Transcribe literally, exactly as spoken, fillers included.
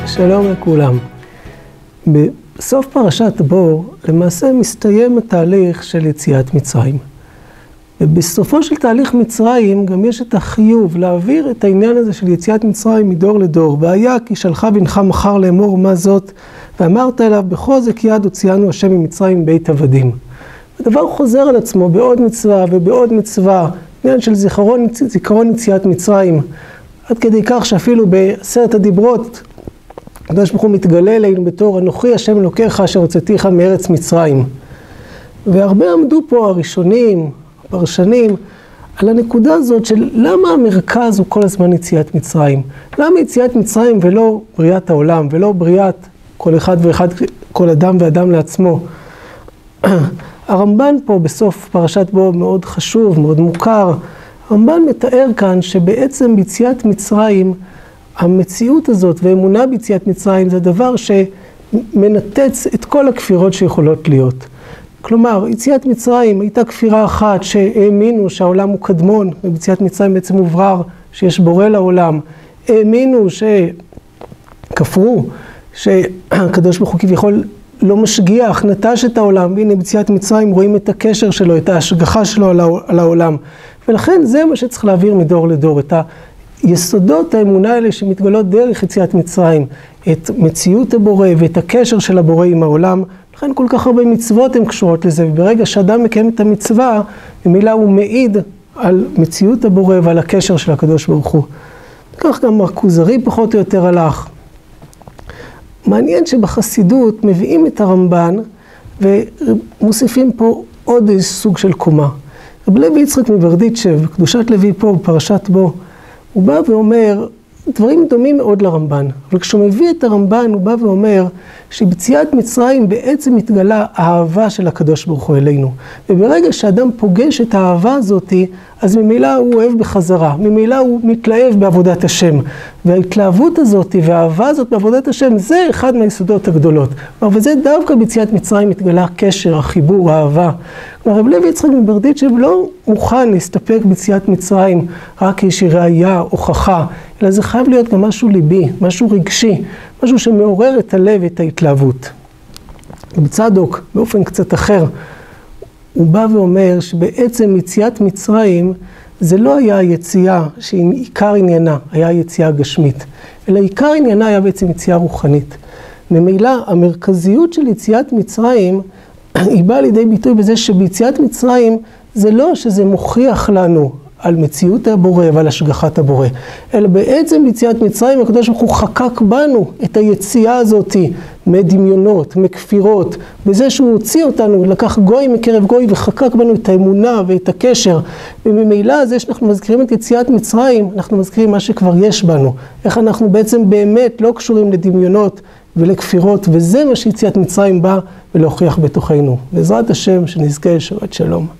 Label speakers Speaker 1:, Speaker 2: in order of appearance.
Speaker 1: שלום לכולם. בסוף פרשת בו למעשה מסתיים התהליך של יציאת מצרים. ובסופו של תהליך מצרים גם יש את החיוב להעביר את העניין הזה של יציאת מצרים מדור לדור. והיה כי שלחה בנך מחר לאמור מה זאת, ואמרת אליו בחוזק יד הוציאנו השם ממצרים בית עבדים. הדבר חוזר על עצמו בעוד מצווה ובעוד מצווה, עניין של זיכרון, זיכרון יציאת מצרים, עד כדי כך שאפילו בעשרת הדיברות, הקדוש ברוך הוא מתגלה אלינו בתור אנוכי השם אלוקיך אשר הוצאתיך מארץ מצרים. והרבה עמדו פה הראשונים, הפרשנים, על הנקודה הזאת של למה המרכז הוא כל הזמן יציאת מצרים. למה יציאת מצרים ולא בריאת העולם, ולא בריאת כל אחד ואחד, כל אדם ואדם לעצמו. הרמב"ן פה בסוף פרשת בו מאוד חשוב, מאוד מוכר. הרמב"ן מתאר כאן שבעצם ביציאת מצרים, המציאות הזאת ואמונה ביציאת מצרים זה דבר שמנתץ את כל הכפירות שיכולות להיות. כלומר, יציאת מצרים הייתה כפירה אחת שהאמינו שהעולם הוא קדמון, וביציאת מצרים בעצם מוברר שיש בורא לעולם. האמינו שכפרו, שהקדוש ברוך הוא כביכול לא משגיח, נטש את העולם, והנה ביציאת מצרים רואים את הקשר שלו, את ההשגחה שלו על העולם. ולכן זה מה שצריך להעביר מדור לדור, את היסודות האמונה האלה שמתגלות דרך יציאת מצרים, את מציאות הבורא ואת הקשר של הבורא עם העולם. לכן כל כך הרבה מצוות הן קשורות לזה, וברגע שאדם מקיים את המצווה, במילה הוא מעיד על מציאות הבורא ועל הקשר של הקדוש ברוך הוא. כך גם הכוזרי פחות או יותר הלך. מעניין שבחסידות מביאים את הרמב"ן ומוסיפים פה עוד איזה סוג של קומה. רב לוי יצחק מברדיצ'ב, קדושת לוי פה בפרשת בו, הוא בא ואומר דברים דומים מאוד לרמב"ן. אבל כשהוא מביא את הרמב"ן הוא בא ואומר שבציאת מצרים בעצם מתגלה האהבה של הקדוש ברוך הוא אלינו. וברגע שאדם פוגש את האהבה הזאת, אז ממילא הוא אוהב בחזרה, ממילא הוא מתלהב בעבודת השם. וההתלהבות הזאת והאהבה הזאת בעבודת השם זה אחד מהיסודות הגדולות. וזה דווקא בציאת מצרים מתגלה הקשר, החיבור, האהבה. רב לוי יצחק מברדיצ'ב לא מוכן להסתפק בציאת מצרים רק כאיזושהי ראייה, הוכחה, אלא זה חייב להיות גם משהו ליבי, משהו רגשי, משהו שמעורר את הלב, את ההתלהבות. בצדוק, באופן קצת אחר, הוא בא ואומר שבעצם יציאת מצרים זה לא היה היציאה שעיקר עניינה, היה יציאה גשמית, אלא עיקר עניינה היה בעצם יציאה רוחנית. ממילא המרכזיות של יציאת מצרים היא באה לידי ביטוי בזה שביציאת מצרים זה לא שזה מוכיח לנו על מציאות הבורא ועל השגחת הבורא, אלא בעצם ביציאת מצרים הקדוש ברוך הוא חקק בנו את היציאה הזאת מדמיונות, מכפירות, בזה שהוא הוציא אותנו, לקח גוי מקרב גוי וחקק בנו את האמונה ואת הקשר, וממילא זה שאנחנו מזכירים את יציאת מצרים, אנחנו מזכירים מה שכבר יש בנו, איך אנחנו בעצם באמת לא קשורים לדמיונות ולכפירות, וזה מה שיציאת מצרים בא ולהוכיח בתוכנו. בעזרת השם שנזכה שבת שלום.